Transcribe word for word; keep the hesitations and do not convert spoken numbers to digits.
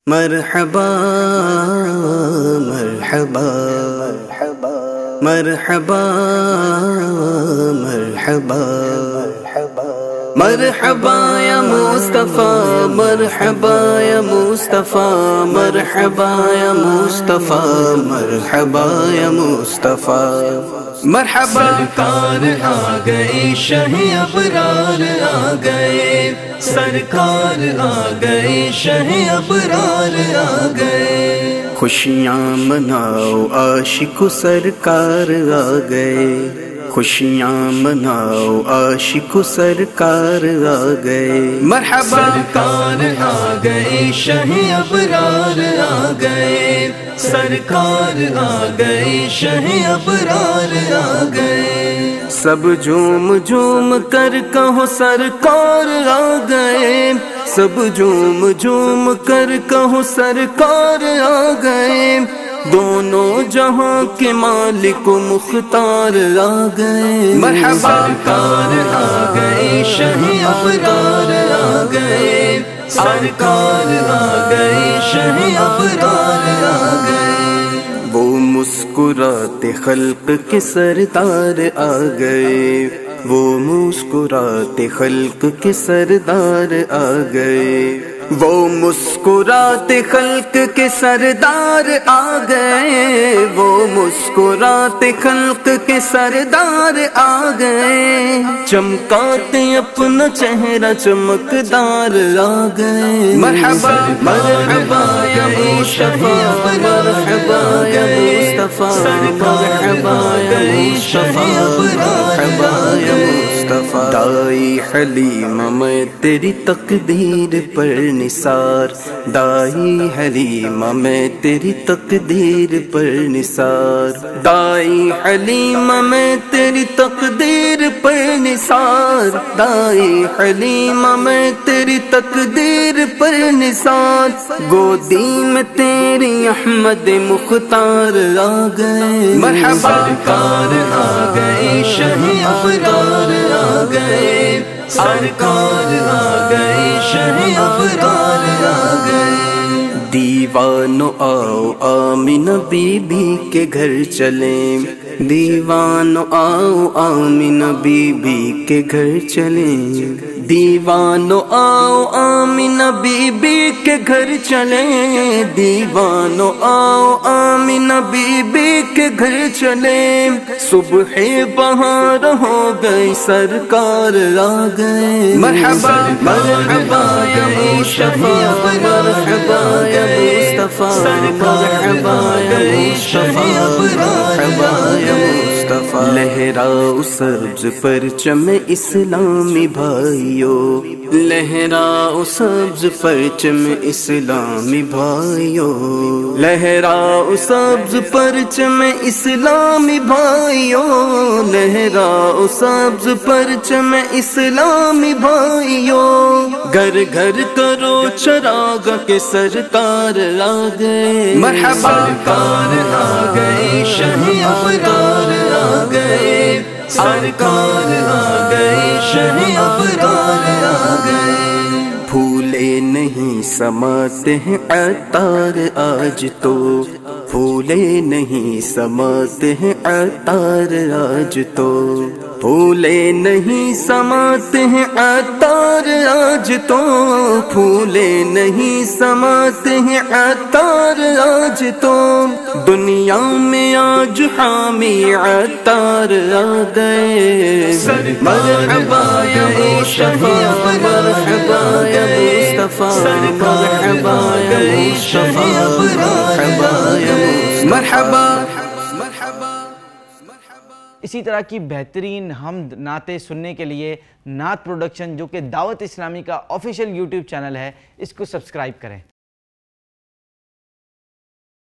مرحبا مرحبا مرحبا مرحبا مرحبا یا مصطفیٰ مرحبا یا مصطفیٰ مرحبا یا مصطفیٰ مرحبا یا مصطفیٰ مرحبا سرکار آ گئے شاہ ابرار آ گئے سرکار آ گئے شاہ ابرار آ گئے خوشیاں مناؤ عاشق سرکار آ گئے خوشیاں مناؤ عاشق سرکار آ گئے مرحبا سرکار آ گئے شاہ ابرار آ گئے سرکار آ گئے شاہ ابرار آ گئے سب جھوم جھوم کر کہو سرکار آ گئے سب جھوم جھوم کر کہو سرکار آ گئے دونوں جہاں کے مالک و مختار آ گئے مرحبا سرکار آ گئے شاہ ابرار آ گئے سرکار آ گئے شاہ ابرار آ گئے وہ مسکراتے خلق کے سردار آ گئے وہ مسکراتے خلق کے سردار آ گئے وہ مسکراتے خلق کے سردار آ گئے وہ مسکراتے خلق کے سردار آ گئے چمکاتے اپنا چہرہ چمکدار آ گئے مرحبا مرحبا یا مصطفیٰ مرحبا یا مصطفیٰ مرحبا یا مصطفیٰ مرحبا یا مصطفیٰ دائی حلیمہ میں تیری تقدیر پر نثار دائی حلیمہ میں تیری تقدیر پر نثار دائی حلیمہ میں تیری تقدیر پر نثار دائی حلیمہ میں تیری تقدیر پر نثار گودی میں تیری احمد مختار آ گئے مرحبا سرکار آ گئے شاہ ابرار آ گئے سرکار آ گئے شاہ ابرار آ گئے دیوانو آؤ آمینہ بی بی کے گھر چلیں دیوانو آؤ آمینہ بی بی کے گھر چلیں دیوانو آؤ آمینہ بی بی کے گھر چلیں دیوانو آؤ آمینہ بی بی کے گھر چلیں صبح بہار ہو گئی سرکار آ گئے مرحبا مرحبا یا مصطفیٰ مرحبا یا مصطفیٰ مرحبا یا مصطفیٰ مرحبا یا مصطفیٰ لہراؤ سبز پرچم اسلامی بھائیو لہراؤ سبز پرچم اسلامی بھائیو لہراؤ سبز پرچم اسلامی بھائیو لہراؤ سبز پرچم اسلامی بھائیو گھر گھر کرو چراغ کے سرکار آ گئے مرحبا سرکار آ گئے شاہ ابرار آ گئے سرکار آ گئے شاہ ابرار آ گئے پھولے نہیں سماتے ہیں عطار آج تو پھولے نہیں سماتے ہیں عطار آج تو پھولے نہیں سماتے ہیں عطار آج تو پھولے نہیں سماتے ہیں عطار آج تو دنیا میں آج حامی عطار آ گئے مرحبا یا مصطفیٰ مرحبا یا مصطفیٰ مرحبا یا مصطفیٰ مرحبا یا مرحبا اسی طرح کی بہترین حمد نعتیں سننے کے لیے نعت پروڈکشن جو کہ دعوت اسلامی کا آفیشیل یوٹیوب چینل ہے اس کو سبسکرائب کریں۔